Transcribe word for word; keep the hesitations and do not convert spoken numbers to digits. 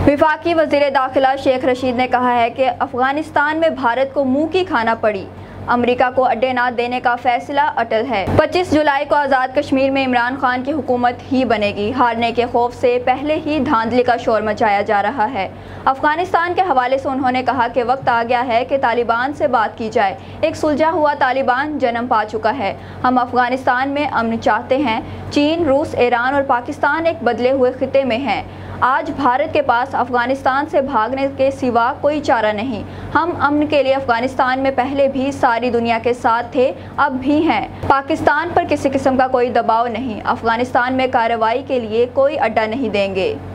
वफाकी वज़ीर दाखिला शेख रशीद ने कहा है कि अफगानिस्तान में भारत को मुंह की खाना पड़ी। अमेरिका को अड्डे न देने का फैसला अटल है। पच्चीस जुलाई को आज़ाद कश्मीर में इमरान खान की हुकूमत ही बनेगी। हारने के खौफ से पहले ही धांधली का शोर मचाया जा रहा है। अफगानिस्तान के हवाले से उन्होंने कहा कि वक्त आ गया है कि तालिबान से बात की जाए। एक सुलझा हुआ तालिबान जन्म पा चुका है। हम अफगानिस्तान में अमन चाहते हैं। चीन, रूस, ईरान और पाकिस्तान एक बदले हुए खिते में हैं। आज भारत के पास अफगानिस्तान से भागने के सिवा कोई चारा नहीं। हम अमन के लिए अफगानिस्तान में पहले भी सारी दुनिया के साथ थे, अब भी हैं। पाकिस्तान पर किसी किस्म का कोई दबाव नहीं। अफगानिस्तान में कार्रवाई के लिए कोई अड्डा नहीं देंगे।